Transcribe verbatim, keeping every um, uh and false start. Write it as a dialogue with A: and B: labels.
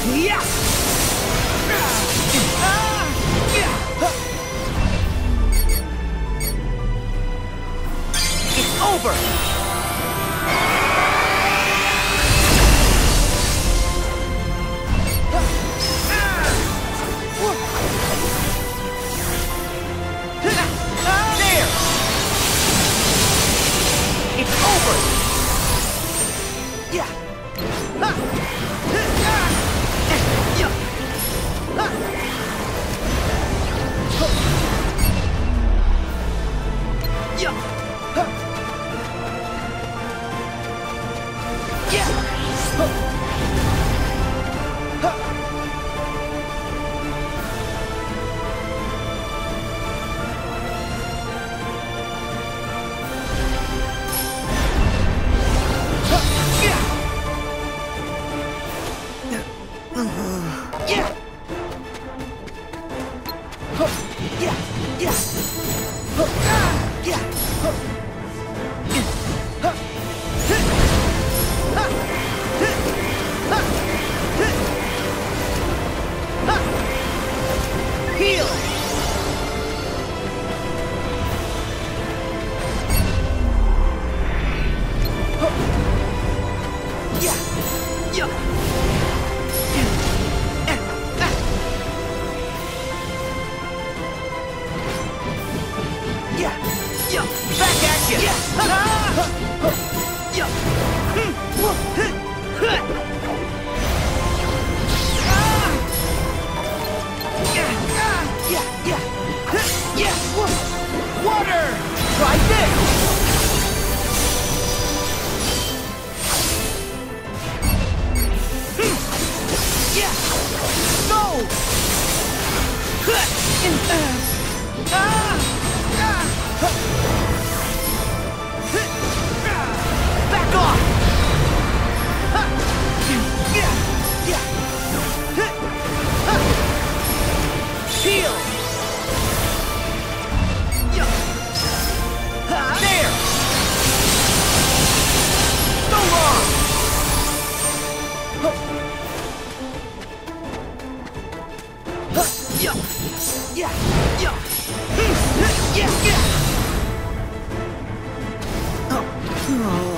A: Yeah! It's over! There! It's over! Yeah! Heal! Yeah! Yeah! Yeah! Yeah! Back at you! Yeah! Yeah! Yeah! Yeah! Yeah! Water! Try this! Yeah! Go! Back off! Yeah! Yeah! Heal! There! So long! Yeah! Yeah! Yeah! Yeah! Yeah! Oh.